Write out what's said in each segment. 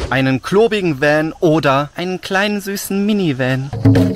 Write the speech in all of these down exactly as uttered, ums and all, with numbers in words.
einen klobigen Van oder einen kleinen süßen Minivan.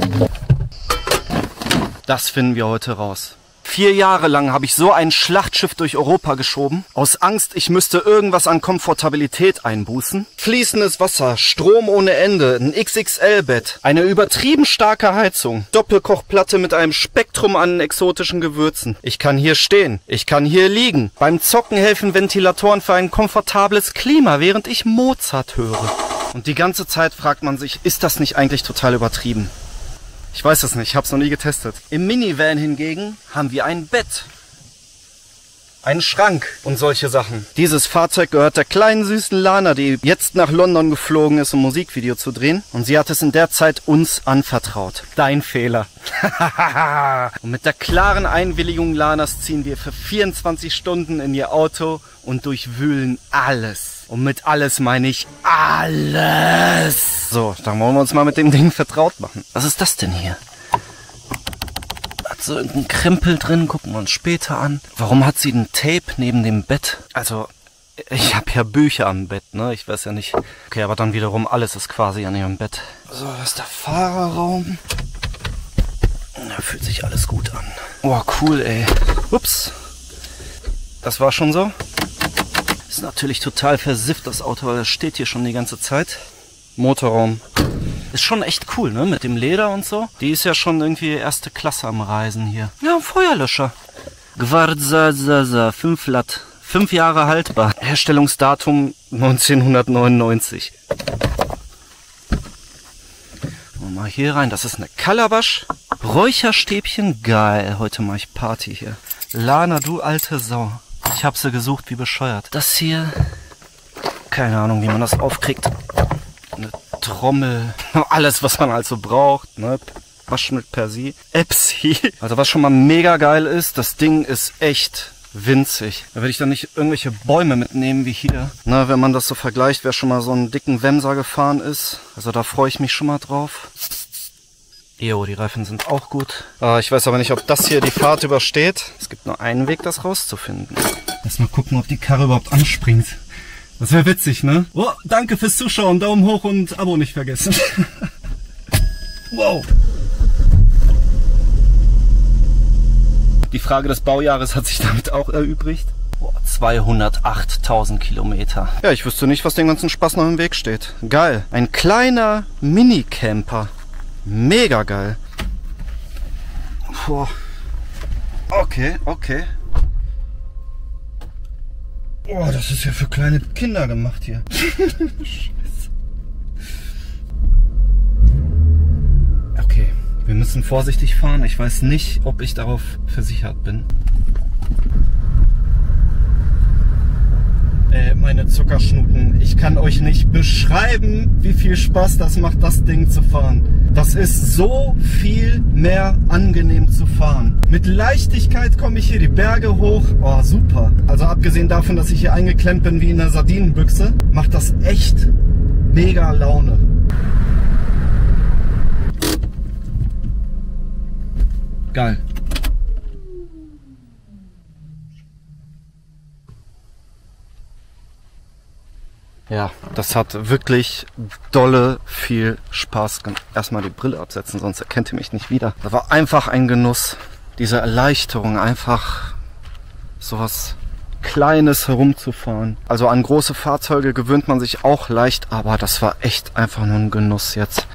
Das finden wir heute raus. Vier Jahre lang habe ich so ein Schlachtschiff durch Europa geschoben. Aus Angst, ich müsste irgendwas an Komfortabilität einbußen. Fließendes Wasser, Strom ohne Ende, ein X X L-Bett, eine übertrieben starke Heizung, Doppelkochplatte mit einem Spektrum an exotischen Gewürzen. Ich kann hier stehen, ich kann hier liegen. Beim Zocken helfen Ventilatoren für ein komfortables Klima, während ich Mozart höre. Und die ganze Zeit fragt man sich, ist das nicht eigentlich total übertrieben? Ich weiß es nicht, ich habe es noch nie getestet. Im Minivan hingegen haben wir ein Bett, einen Schrank und solche Sachen. Dieses Fahrzeug gehört der kleinen süßen Lana, die jetzt nach London geflogen ist, um ein Musikvideo zu drehen. Und sie hat es in der Zeit uns anvertraut. Dein Fehler. Und mit der klaren Einwilligung Lanas ziehen wir für vierundzwanzig Stunden in ihr Auto und durchwühlen alles. Und mit alles meine ich alles. So, dann wollen wir uns mal mit dem Ding vertraut machen. Was ist das denn hier? Hat so irgendein Krempel drin, gucken wir uns später an. Warum hat sie ein Tape neben dem Bett? Also, ich habe ja Bücher am Bett, ne? Ich weiß ja nicht. Okay, aber dann wiederum alles ist quasi an ihrem Bett. So, das ist der Fahrerraum. Da fühlt sich alles gut an. Oh, cool, ey. Ups. Das war schon so. Ist natürlich total versifft, das Auto, weil das steht hier schon die ganze Zeit. Motorraum. Ist schon echt cool, ne? Mit dem Leder und so. Die ist ja schon irgendwie erste Klasse am Reisen hier. Ja, ein Feuerlöscher. Gwarza fünf Latt. Fünf Jahre haltbar. Herstellungsdatum neunzehnhundertneunundneunzig. Mal hier rein. Das ist eine Calabash. Räucherstäbchen. Geil. Heute mache ich Party hier. Lana, du alte Sau. Ich habe sie gesucht wie bescheuert. Das hier, keine Ahnung, wie man das aufkriegt. Eine Trommel, alles, was man also braucht, ne? Waschmittel Persil, Epsi. Also was schon mal mega geil ist, das Ding ist echt winzig. Da werde ich dann nicht irgendwelche Bäume mitnehmen wie hier. Na, wenn man das so vergleicht, wer schon mal so einen dicken Wemser gefahren ist. Also da freue ich mich schon mal drauf. Jo, die Reifen sind auch gut. Äh, ich weiß aber nicht, ob das hier die Fahrt übersteht. Es gibt nur einen Weg, das rauszufinden. Lass mal gucken, ob die Karre überhaupt anspringt. Das wäre witzig, ne? Oh, danke fürs Zuschauen. Daumen hoch und Abo nicht vergessen. Wow. Die Frage des Baujahres hat sich damit auch erübrigt. Oh, zweihundertachttausend Kilometer. Ja, ich wüsste nicht, was den ganzen Spaß noch im Weg steht. Geil. Ein kleiner Mini-Camper. Mega geil. Boah. Okay, okay. Oh, das ist ja für kleine Kinder gemacht hier. Scheiße. Okay, wir müssen vorsichtig fahren. Ich weiß nicht, ob ich darauf versichert bin. Äh, meine Zuckerschnuten, ich kann euch nicht beschreiben, wie viel Spaß das macht, das Ding zu fahren. Das ist so viel mehr angenehm zu fahren. Mit Leichtigkeit komme ich hier die Berge hoch. Oh, super. Also abgesehen davon, dass ich hier eingeklemmt bin wie in einer Sardinenbüchse, macht das echt mega Laune. Geil. Ja, das hat wirklich dolle viel Spaß gemacht. Erstmal die Brille absetzen, sonst erkennt ihr mich nicht wieder. Das war einfach ein Genuss. Diese Erleichterung, einfach sowas Kleines herumzufahren. Also an große Fahrzeuge gewöhnt man sich auch leicht, aber das war echt einfach nur ein Genuss jetzt.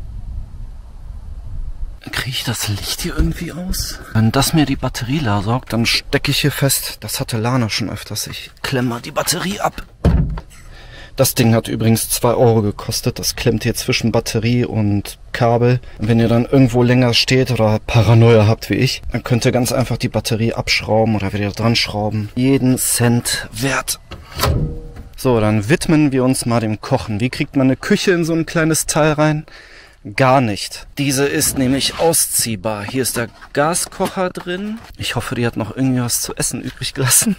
Kriege ich das Licht hier irgendwie aus? Wenn das mir die Batterie leer saugt, dann stecke ich hier fest. Das hatte Lana schon öfters. Ich klemme mal die Batterie ab. Das Ding hat übrigens zwei Euro gekostet. Das klemmt hier zwischen Batterie und Kabel. Und wenn ihr dann irgendwo länger steht oder Paranoia habt wie ich, dann könnt ihr ganz einfach die Batterie abschrauben oder wieder dran schrauben. Jeden Cent wert. So, dann widmen wir uns mal dem Kochen. Wie kriegt man eine Küche in so ein kleines Teil rein? Gar nicht. Diese ist nämlich ausziehbar. Hier ist der Gaskocher drin. Ich hoffe, die hat noch irgendwie was zu essen übrig gelassen.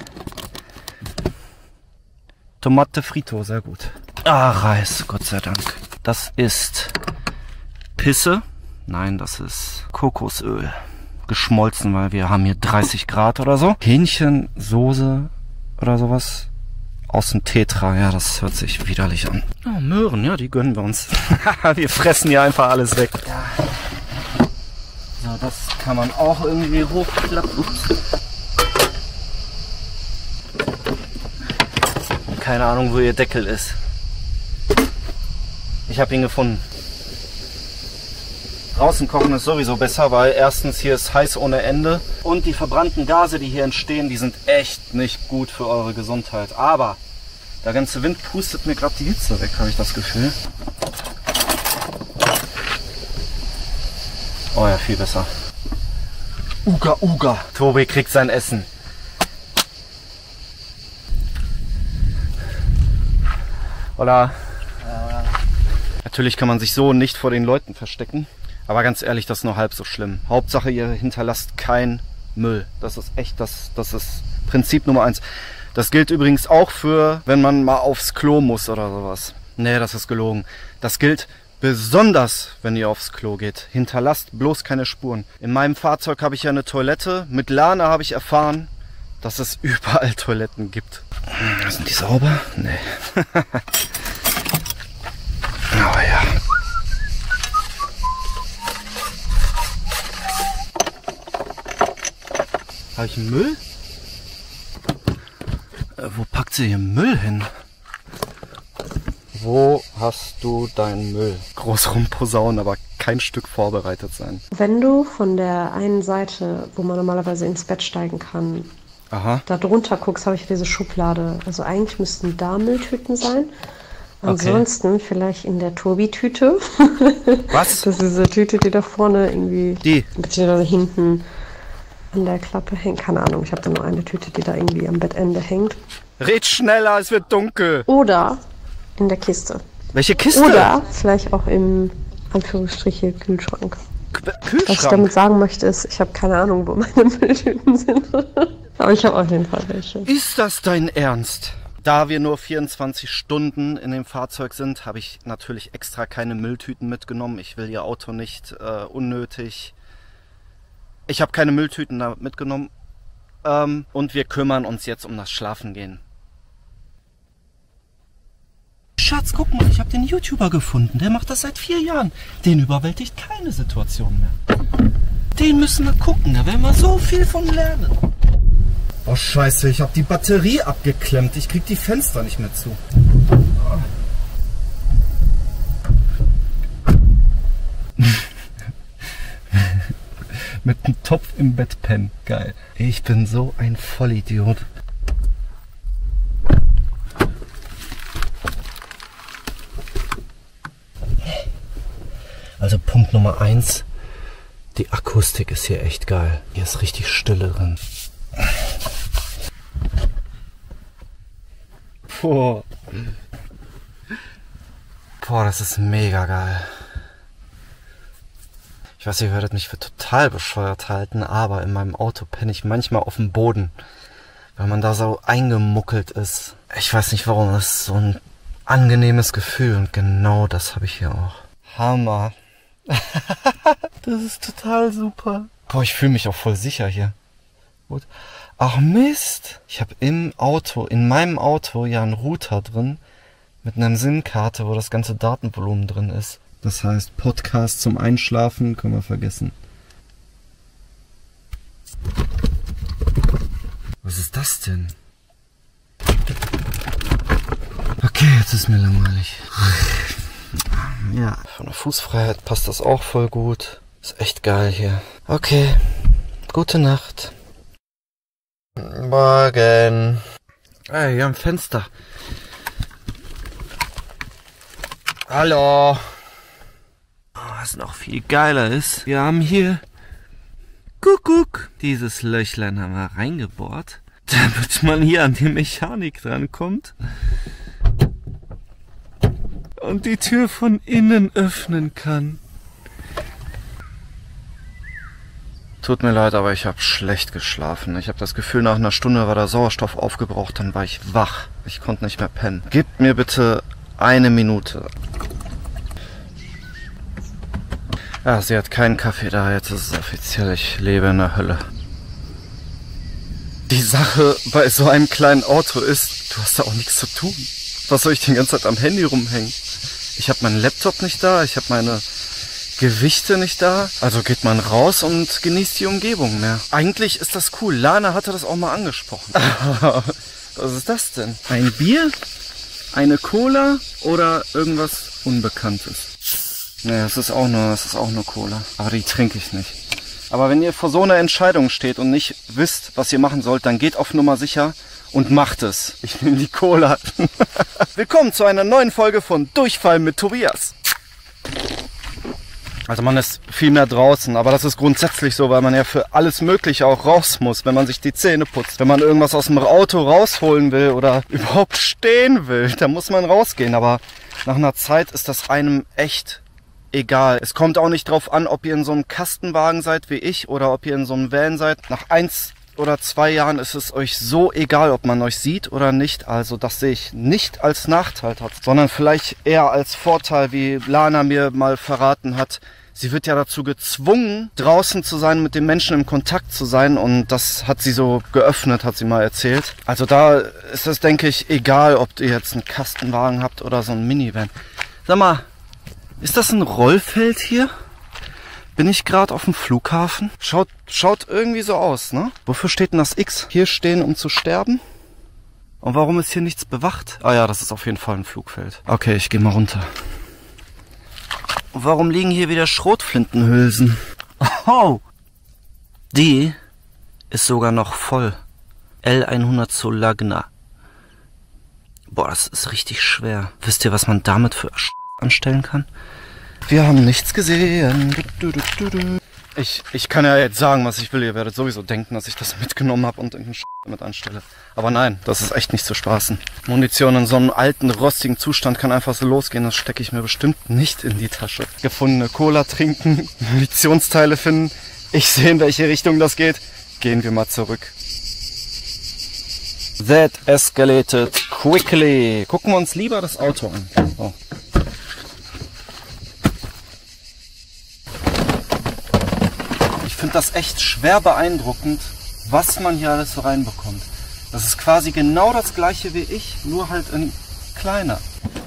Tomate Frito, sehr gut. Ah, Reis, Gott sei Dank. Das ist Pisse. Nein, das ist Kokosöl. Geschmolzen, weil wir haben hier dreißig Grad oder so. Hähnchensoße oder sowas. aus dem Tetra. Ja, das hört sich widerlich an. Oh, Möhren, ja, die gönnen wir uns. Wir fressen hier einfach alles weg. Ja. So, das kann man auch irgendwie hochklappen. Ups. Keine Ahnung, wo ihr Deckel ist. Ich habe ihn gefunden. Draußen kochen ist sowieso besser, weil erstens hier ist heiß ohne Ende und die verbrannten Gase, die hier entstehen, die sind echt nicht gut für eure Gesundheit. Aber der ganze Wind pustet mir gerade die Hitze weg, habe ich das Gefühl. Oh ja, viel besser. Uga, Uga. Tobi kriegt sein Essen. Hola. Ja. Natürlich kann man sich so nicht vor den Leuten verstecken. Aber ganz ehrlich, das ist nur halb so schlimm. Hauptsache, ihr hinterlasst keinen Müll. Das ist echt, das, das ist Prinzip Nummer eins. Das gilt übrigens auch für, wenn man mal aufs Klo muss oder sowas. Nee, das ist gelogen. Das gilt besonders, wenn ihr aufs Klo geht. Hinterlasst bloß keine Spuren. In meinem Fahrzeug habe ich ja eine Toilette. Mit Lana habe ich erfahren, dass es überall Toiletten gibt. Sind die sauber? Nee. Aber ja. Habe ich Müll? Äh, wo packt sie hier Müll hin? Wo hast du deinen Müll? Groß rumposaunen, aber kein Stück vorbereitet sein. Wenn du von der einen Seite, wo man normalerweise ins Bett steigen kann, Aha. da drunter guckst, habe ich diese Schublade. Also eigentlich müssten da Mülltüten sein. Ansonsten okay. Vielleicht in der Tobi-Tüte. Was? Das ist diese Tüte, die da vorne irgendwie... Die? Beziehungsweise hinten an der Klappe hängt. Keine Ahnung, ich habe da nur eine Tüte, die da irgendwie am Bettende hängt. Red schneller, es wird dunkel. Oder in der Kiste. Welche Kiste? Oder vielleicht auch im, Anführungsstriche, Kühlschrank. K Kühlschrank? Was ich damit sagen möchte ist, ich habe keine Ahnung, wo meine Mülltüten sind. Aber ich habe auf jeden Fall welche. Ist das dein Ernst? Da wir nur vierundzwanzig Stunden in dem Fahrzeug sind, habe ich natürlich extra keine Mülltüten mitgenommen. Ich will ihr Auto nicht äh, unnötig... Ich habe keine Mülltüten da mitgenommen. Ähm, und wir kümmern uns jetzt um das Schlafengehen. Schatz, guck mal, ich habe den YouTuber gefunden. Der macht das seit vier Jahren. Den überwältigt keine Situation mehr. Den müssen wir gucken, da werden wir so viel von lernen. Oh Scheiße, ich habe die Batterie abgeklemmt. Ich krieg die Fenster nicht mehr zu. Mit einem Topf im Bett pennen. Geil. Ich bin so ein Vollidiot. Also Punkt Nummer eins. Die Akustik ist hier echt geil. Hier ist richtig Stille drin. Boah. Boah, das ist mega geil. Ich weiß, ihr werdet mich für total bescheuert halten, aber in meinem Auto penne ich manchmal auf dem Boden, weil man da so eingemuckelt ist. Ich weiß nicht warum, das ist so ein angenehmes Gefühl und genau das habe ich hier auch. Hammer. Das ist total super. Boah, ich fühle mich auch voll sicher hier. Gut. Ach Mist, ich habe im Auto, in meinem Auto ja einen Router drin mit einer SIM-Karte, wo das ganze Datenvolumen drin ist. Das heißt, Podcast zum Einschlafen können wir vergessen. Was ist das denn? Okay, jetzt ist mir langweilig. Ja, von der Fußfreiheit passt das auch voll gut. Ist echt geil hier. Okay, gute Nacht. Morgen. Ey, hier am Fenster. Hallo. Was noch viel geiler ist, wir haben hier Kuckuck. Dieses Löchlein haben wir reingebohrt, damit man hier an die Mechanik drankommt und die Tür von innen öffnen kann. Tut mir leid, aber ich habe schlecht geschlafen. Ich habe das Gefühl, nach einer Stunde war der Sauerstoff aufgebraucht, dann war ich wach. Ich konnte nicht mehr pennen. Gebt mir bitte eine Minute. Ja, sie hat keinen Kaffee da, jetzt ist es offiziell, ich lebe in der Hölle. Die Sache bei so einem kleinen Auto ist, Du hast da auch nichts zu tun. Was soll ich die ganze Zeit am Handy rumhängen? Ich habe meinen Laptop nicht da, ich habe meine Gewichte nicht da. Also geht man raus und genießt die Umgebung mehr. Eigentlich ist das cool. Lana hatte das auch mal angesprochen. Was ist das denn? Ein Bier? Eine Cola? Oder irgendwas Unbekanntes? Nee, es ist auch nur, es ist auch nur Cola. Aber die trinke ich nicht. Aber wenn ihr vor so einer Entscheidung steht und nicht wisst, was ihr machen sollt, dann geht auf Nummer sicher und macht es. Ich nehme die Cola. Willkommen zu einer neuen Folge von Durchfall mit Tobias. Also man ist viel mehr draußen, aber das ist grundsätzlich so, weil man ja für alles Mögliche auch raus muss, wenn man sich die Zähne putzt. Wenn man irgendwas aus dem Auto rausholen will oder überhaupt stehen will, dann muss man rausgehen. Aber nach einer Zeit ist das einem echt egal. Es kommt auch nicht drauf an, ob ihr in so einem Kastenwagen seid wie ich oder ob ihr in so einem Van seid. Nach eins oder zwei Jahren ist es euch so egal, ob man euch sieht oder nicht. Also das sehe ich nicht als Nachteil, sondern vielleicht eher als Vorteil, wie Lana mir mal verraten hat. Sie wird ja dazu gezwungen, draußen zu sein, mit den Menschen im Kontakt zu sein. Und das hat sie so geöffnet, hat sie mal erzählt. Also da ist es, denke ich, egal, ob ihr jetzt einen Kastenwagen habt oder so einen Minivan. Sag mal, ist das ein Rollfeld hier? Bin ich gerade auf dem Flughafen? Schaut, schaut irgendwie so aus, ne? Wofür steht denn das X? Hier stehen, um zu sterben? Und warum ist hier nichts bewacht? Ah ja, das ist auf jeden Fall ein Flugfeld. Okay, ich gehe mal runter. Und warum liegen hier wieder Schrotflintenhülsen? Oh! Die ist sogar noch voll. L hundert Solagna. Boah, das ist richtig schwer. Wisst ihr, was man damit für Sch anstellen kann? Wir haben nichts gesehen. Ich, ich kann ja jetzt sagen, was ich will. Ihr werdet sowieso denken, dass ich das mitgenommen habe und irgendeinen Sch damit anstelle. Aber nein, das ist echt nicht zu spaßen. Munition in so einem alten, rostigen Zustand kann einfach so losgehen. Das stecke ich mir bestimmt nicht in die Tasche. Gefundene Cola trinken, Munitionsteile finden. Ich sehe, in welche Richtung das geht. Gehen wir mal zurück. That escalated quickly. Gucken wir uns lieber das Auto an. Oh. Ich finde das echt schwer beeindruckend, was man hier alles so reinbekommt. Das ist quasi genau das gleiche wie ich, nur halt in kleiner.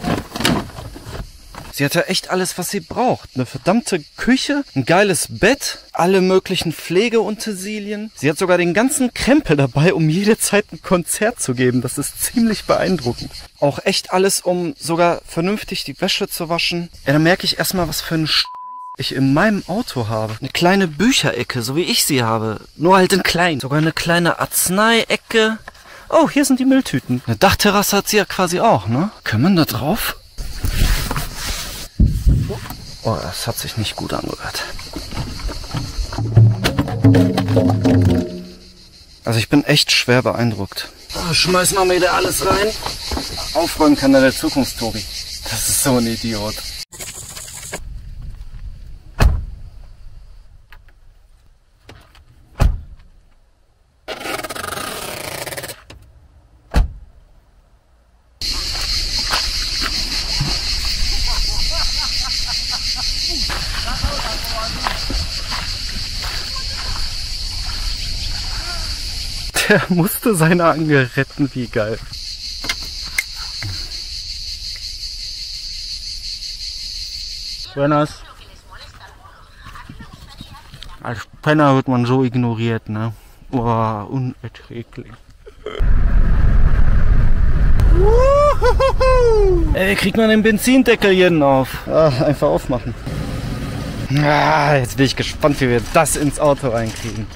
Sie hat ja echt alles, was sie braucht. Eine verdammte Küche, ein geiles Bett, alle möglichen Pflegeutensilien. Sie hat sogar den ganzen Krempel dabei, um jede Zeit ein Konzert zu geben. Das ist ziemlich beeindruckend. Auch echt alles, um sogar vernünftig die Wäsche zu waschen. Ja, da merke ich erstmal, was für ein Sch ich in meinem Auto habe. Eine kleine Bücherecke, so wie ich sie habe. Nur halt in klein. Sogar eine kleine Arzneiecke. Oh, hier sind die Mülltüten. Eine Dachterrasse hat sie ja quasi auch, ne? Können wir da drauf? Oh, das hat sich nicht gut angehört. Also ich bin echt schwer beeindruckt. Oh, schmeißen wir mal wieder alles rein. Aufräumen kann da der Zukunftstobi. Das ist so ein Idiot. Der musste seine Angel retten, wie geil. Buenas. Als Penner wird man so ignoriert, ne? Boah, unerträglich. Ey, wie kriegt man den Benzindeckel hier denn auf? Ah, einfach aufmachen. Ah, jetzt bin ich gespannt, wie wir das ins Auto reinkriegen.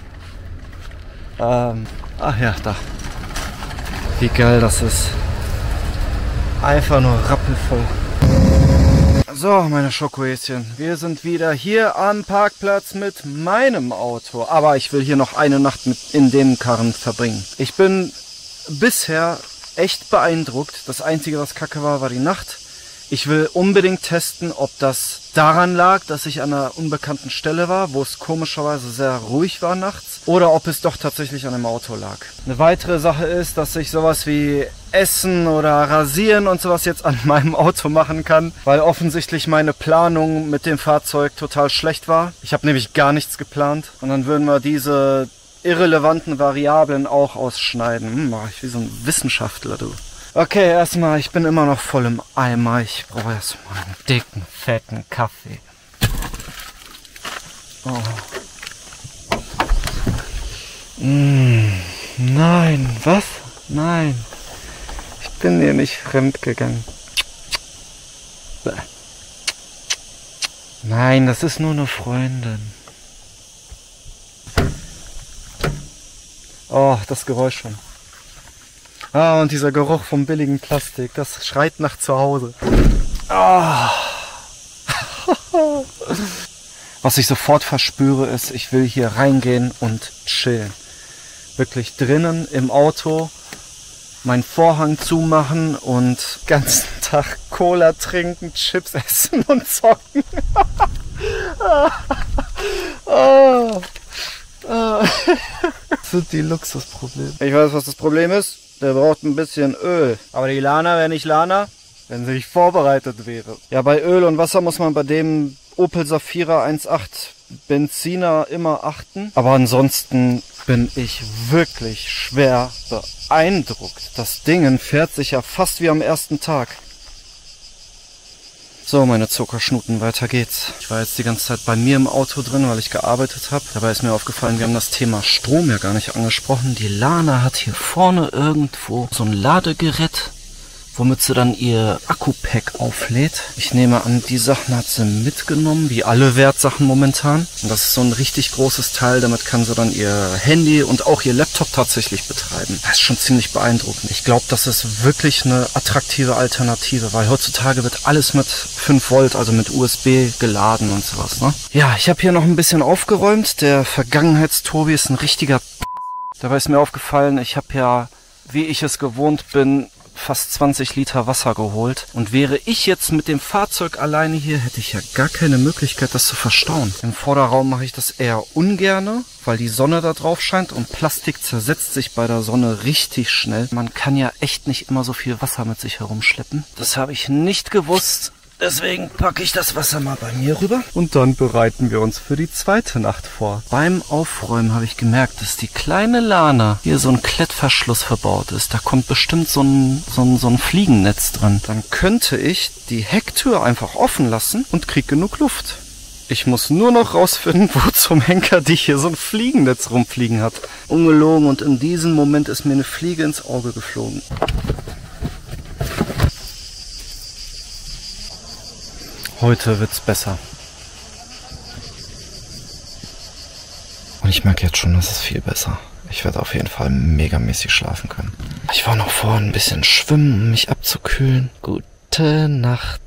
Ähm, ach ja, da. Wie geil das ist. Einfach nur rappelvoll. So, meine Schokohäschen. Wir sind wieder hier am Parkplatz mit meinem Auto. Aber ich will hier noch eine Nacht mit in dem Karren verbringen. Ich bin bisher echt beeindruckt. Das Einzige, was kacke war, war die Nacht. Ich will unbedingt testen, ob das daran lag, dass ich an einer unbekannten Stelle war, wo es komischerweise sehr ruhig war nachts, oder ob es doch tatsächlich an einem Auto lag. Eine weitere Sache ist, dass ich sowas wie Essen oder Rasieren und sowas jetzt an meinem Auto machen kann, weil offensichtlich meine Planung mit dem Fahrzeug total schlecht war. Ich habe nämlich gar nichts geplant und dann würden wir diese irrelevanten Variablen auch ausschneiden. Hm, mach ich wie so ein Wissenschaftler, du. Okay, erstmal, ich bin immer noch voll im Eimer. Ich brauche erstmal einen dicken, fetten Kaffee. Oh. Mm, nein, was? Nein. Ich bin hier nicht fremd gegangen. Nein, das ist nur eine Freundin. Oh, das Geräusch schon. Ah, und dieser Geruch vom billigen Plastik, das schreit nach zu Hause. Oh. Was ich sofort verspüre, ist, ich will hier reingehen und chillen. Wirklich drinnen im Auto meinen Vorhang zumachen und den ganzen Tag Cola trinken, Chips essen und zocken. oh. Oh. Das sind die Luxusprobleme. Ich weiß, was das Problem ist. Der braucht ein bisschen Öl. Aber die Lana wäre nicht Lana, wenn sie nicht vorbereitet wäre. Ja, bei Öl und Wasser muss man bei dem Opel Safira eins Komma acht Benziner immer achten. Aber ansonsten bin ich wirklich schwer beeindruckt. Das Ding fährt sich ja fast wie am ersten Tag. So, meine Zuckerschnuten, weiter geht's. Ich war jetzt die ganze Zeit bei mir im Auto drin, weil ich gearbeitet habe. Dabei ist mir aufgefallen, wir haben das Thema Strom ja gar nicht angesprochen. Die Lana hat hier vorne irgendwo so ein Ladegerät, womit sie dann ihr Akku-Pack auflädt. Ich nehme an, die Sachen hat sie mitgenommen, wie alle Wertsachen momentan. Und das ist so ein richtig großes Teil, damit kann sie dann ihr Handy und auch ihr Laptop tatsächlich betreiben. Das ist schon ziemlich beeindruckend. Ich glaube, das ist wirklich eine attraktive Alternative, weil heutzutage wird alles mit fünf Volt, also mit U S B geladen und sowas, ne? Ja, ich habe hier noch ein bisschen aufgeräumt. Der Vergangenheitstobi ist ein richtiger P***. Dabei ist mir aufgefallen, ich habe ja, wie ich es gewohnt bin, fast zwanzig Liter Wasser geholt. Und wäre ich jetzt mit dem Fahrzeug alleine hier, hätte ich ja gar keine Möglichkeit, das zu verstauen. Im Vorderraum mache ich das eher ungerne, weil die Sonne da drauf scheint und Plastik zersetzt sich bei der Sonne richtig schnell. Man kann ja echt nicht immer so viel Wasser mit sich herumschleppen. Das habe ich nicht gewusst. Deswegen packe ich das Wasser mal bei mir rüber. Und dann bereiten wir uns für die zweite Nacht vor. Beim Aufräumen habe ich gemerkt, dass die kleine Lana hier so ein Klettverschluss verbaut ist. Da kommt bestimmt so ein, so ein, so ein Fliegennetz dran. Dann könnte ich die Hecktür einfach offen lassen und kriege genug Luft. Ich muss nur noch rausfinden, wo zum Henker die hier so ein Fliegennetz rumfliegen hat. Ungelogen, und in diesem Moment ist mir eine Fliege ins Auge geflogen. Heute wird's besser. Und ich merke jetzt schon, das ist viel besser. Ich werde auf jeden Fall megamäßig schlafen können. Ich war noch vorhin ein bisschen schwimmen, um mich abzukühlen. Gute Nacht.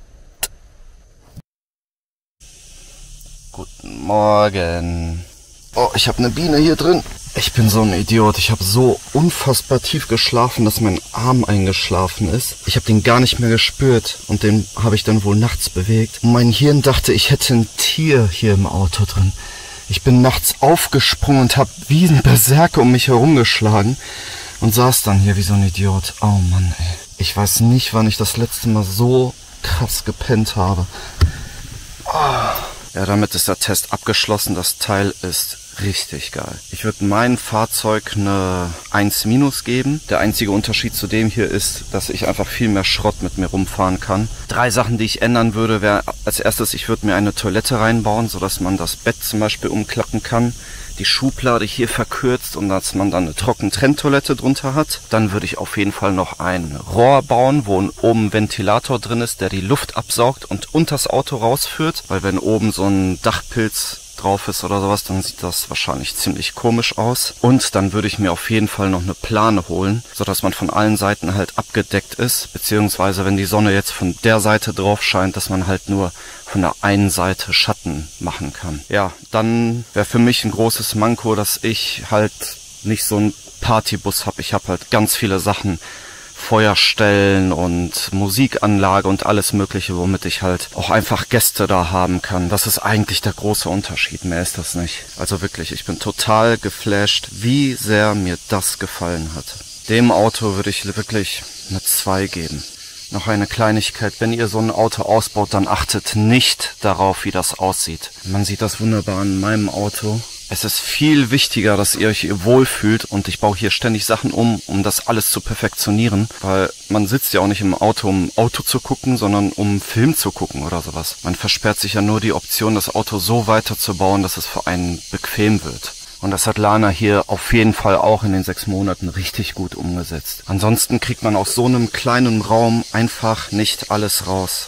Guten Morgen. Oh, ich habe eine Biene hier drin. Ich bin so ein Idiot. Ich habe so unfassbar tief geschlafen, dass mein Arm eingeschlafen ist. Ich habe den gar nicht mehr gespürt und den habe ich dann wohl nachts bewegt. Und mein Hirn dachte, ich hätte ein Tier hier im Auto drin. Ich bin nachts aufgesprungen und habe wie ein Berserker um mich herumgeschlagen und saß dann hier wie so ein Idiot. Oh Mann, ey. Ich weiß nicht, wann ich das letzte Mal so krass gepennt habe. Oh. Ja, damit ist der Test abgeschlossen. Das Teil ist richtig geil. Ich würde meinem Fahrzeug eine eins minus geben. Der einzige Unterschied zu dem hier ist, dass ich einfach viel mehr Schrott mit mir rumfahren kann. Drei Sachen, die ich ändern würde, wäre als erstes, ich würde mir eine Toilette reinbauen, sodass man das Bett zum Beispiel umklappen kann. Die Schublade hier verkürzt und dass man dann eine Trockentrenntoilette drunter hat. Dann würde ich auf jeden Fall noch ein Rohr bauen, wo oben ein Ventilator drin ist, der die Luft absaugt und unters Auto rausführt. Weil wenn oben so ein Dachpilz drauf ist oder sowas, dann sieht das wahrscheinlich ziemlich komisch aus. Und dann würde ich mir auf jeden Fall noch eine Plane holen, sodass man von allen Seiten halt abgedeckt ist. Beziehungsweise wenn die Sonne jetzt von der Seite drauf scheint, dass man halt nur von der einen Seite Schatten machen kann. Ja, dann wäre für mich ein großes Manko, dass ich halt nicht so einen Partybus habe. Ich habe halt ganz viele Sachen, Feuerstellen und Musikanlage und alles Mögliche, womit ich halt auch einfach Gäste da haben kann. Das ist eigentlich der große Unterschied. Mehr ist das nicht. Also wirklich, ich bin total geflasht, wie sehr mir das gefallen hat. Dem Auto würde ich wirklich eine zwei geben. Noch eine Kleinigkeit, wenn ihr so ein Auto ausbaut, dann achtet nicht darauf, wie das aussieht. Man sieht das wunderbar an meinem Auto. Es ist viel wichtiger, dass ihr euch hier wohlfühlt und ich baue hier ständig Sachen um, um das alles zu perfektionieren, weil man sitzt ja auch nicht im Auto, um Auto zu gucken, sondern um Film zu gucken oder sowas. Man versperrt sich ja nur die Option, das Auto so weiterzubauen, dass es für einen bequem wird. Und das hat Lana hier auf jeden Fall auch in den sechs Monaten richtig gut umgesetzt. Ansonsten kriegt man aus so einem kleinen Raum einfach nicht alles raus.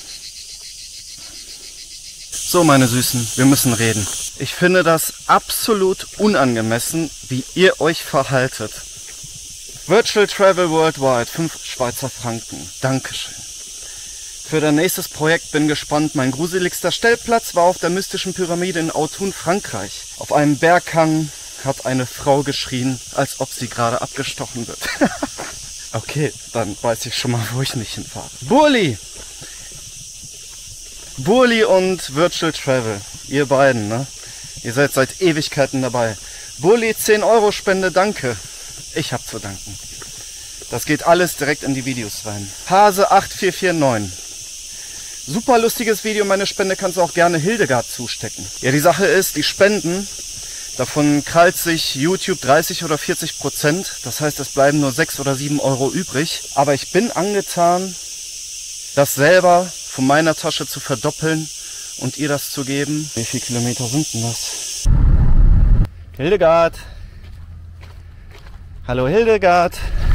So, meine Süßen, wir müssen reden. Ich finde das absolut unangemessen, wie ihr euch verhaltet. Virtual Travel Worldwide, fünf Schweizer Franken. Dankeschön. Für dein nächstes Projekt bin gespannt. Mein gruseligster Stellplatz war auf der mystischen Pyramide in Autun, Frankreich. Auf einem Berghang hat eine Frau geschrien, als ob sie gerade abgestochen wird. Okay, dann weiß ich schon mal, wo ich nicht hinfahre. Burli! Burli und Virtual Travel. Ihr beiden, ne? Ihr seid seit Ewigkeiten dabei. Burli, zehn Euro Spende, danke. Ich hab zu danken. Das geht alles direkt in die Videos rein. Hase acht vier vier neun. Super lustiges Video, meine Spende kannst du auch gerne Hildegard zustecken. Ja, die Sache ist, die Spenden, davon krallt sich YouTube dreißig oder vierzig Prozent. Das heißt, es bleiben nur sechs oder sieben Euro übrig. Aber ich bin angetan, das selber von meiner Tasche zu verdoppeln und ihr das zu geben. Wie viele Kilometer sind denn das? Hildegard! Hallo Hildegard!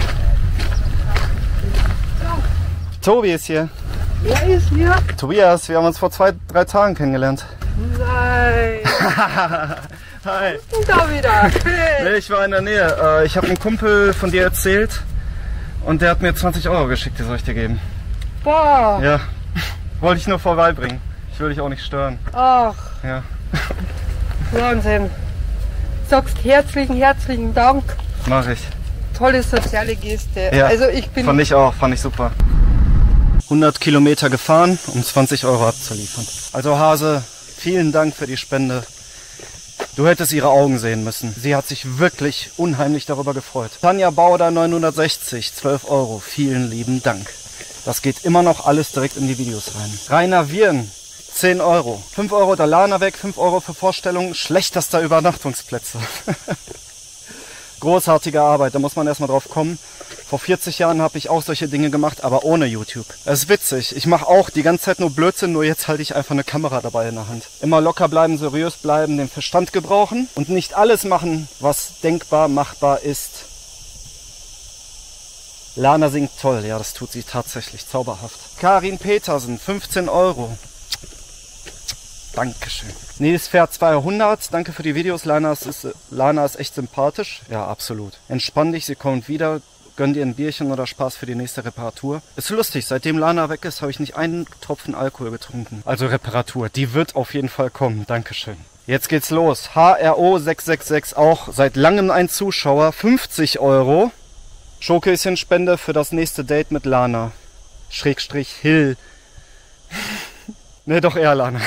Tobi ist hier. Wer ist hier? Tobias, wir haben uns vor zwei, drei Tagen kennengelernt. Nein. Hi. Was ist denn da wieder? Hey. Nee, ich war in der Nähe. Ich habe einem Kumpel von dir erzählt und der hat mir zwanzig Euro geschickt, die soll ich dir geben. Boah. Ja, wollte ich nur vorbeibringen. Ich will dich auch nicht stören. Ach. Ja. Wahnsinn. Sagst herzlichen, herzlichen Dank. Mach ich. Tolle soziale Geste. Ja, also ich bin. Fand ich auch, fand ich super. hundert Kilometer gefahren, um zwanzig Euro abzuliefern. Also Hase, vielen Dank für die Spende. Du hättest ihre Augen sehen müssen. Sie hat sich wirklich unheimlich darüber gefreut. Tanja Bauder neunhundertsechzig, zwölf Euro. Vielen lieben Dank. Das geht immer noch alles direkt in die Videos rein. Rainer Wirn, zehn Euro. fünf Euro der Lana weg, fünf Euro für Vorstellungen. Schlechtester Übernachtungsplätze. Großartige Arbeit, da muss man erstmal drauf kommen. Vor vierzig Jahren habe ich auch solche Dinge gemacht, aber ohne YouTube. Es ist witzig, ich mache auch die ganze Zeit nur Blödsinn, nur jetzt halte ich einfach eine Kamera dabei in der Hand. Immer locker bleiben, seriös bleiben, den Verstand gebrauchen und nicht alles machen, was denkbar machbar ist. Lana singt toll, ja, das tut sie tatsächlich zauberhaft. Karin Petersen, fünfzehn Euro. Dankeschön. Nils fährt zweihundert. Danke für die Videos. Lana ist, ist, Lana ist echt sympathisch. Ja, absolut. Entspann dich, sie kommt wieder. Gönn dir ein Bierchen oder Spaß für die nächste Reparatur. Ist lustig, seitdem Lana weg ist, habe ich nicht einen Tropfen Alkohol getrunken. Also Reparatur, die wird auf jeden Fall kommen. Dankeschön. Jetzt geht's los. H R O sechs sechs sechs, auch seit langem ein Zuschauer. fünfzig Euro. Schokäschen-Spende für das nächste Date mit Lana. Schrägstrich Hill. Ne, doch eher Lana.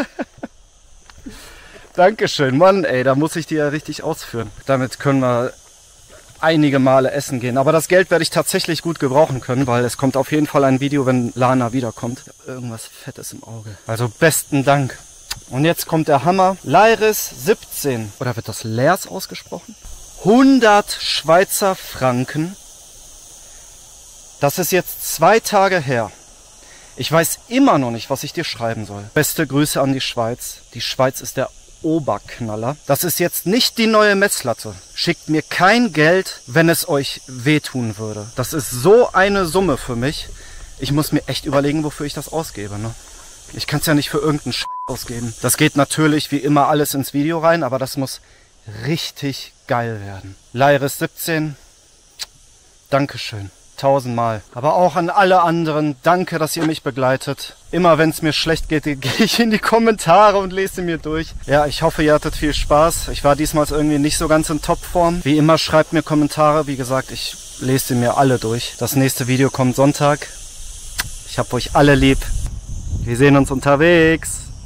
Dankeschön, Mann, ey, da muss ich die ja richtig ausführen. Damit können wir einige Male essen gehen. Aber das Geld werde ich tatsächlich gut gebrauchen können, weil es kommt auf jeden Fall ein Video, wenn Lana wiederkommt. Irgendwas Fettes im Auge. Also besten Dank. Und jetzt kommt der Hammer. Leiris siebzehn. Oder wird das Lers ausgesprochen? hundert Schweizer Franken. Das ist jetzt zwei Tage her. Ich weiß immer noch nicht, was ich dir schreiben soll. Beste Grüße an die Schweiz. Die Schweiz ist der Oberknaller. Das ist jetzt nicht die neue Messlatte. Schickt mir kein Geld, wenn es euch wehtun würde. Das ist so eine Summe für mich. Ich muss mir echt überlegen, wofür ich das ausgebe. Ne? Ich kann es ja nicht für irgendeinen Sch** ausgeben. Das geht natürlich wie immer alles ins Video rein, aber das muss richtig geil werden. Leiris siebzehn. Dankeschön. Tausendmal. Aber auch an alle anderen, danke, dass ihr mich begleitet. Immer wenn es mir schlecht geht, gehe ich in die Kommentare und lese sie mir durch. Ja, ich hoffe, ihr hattet viel Spaß. Ich war diesmal irgendwie nicht so ganz in Topform. Wie immer, schreibt mir Kommentare. Wie gesagt, ich lese sie mir alle durch. Das nächste Video kommt Sonntag. Ich hab euch alle lieb. Wir sehen uns unterwegs.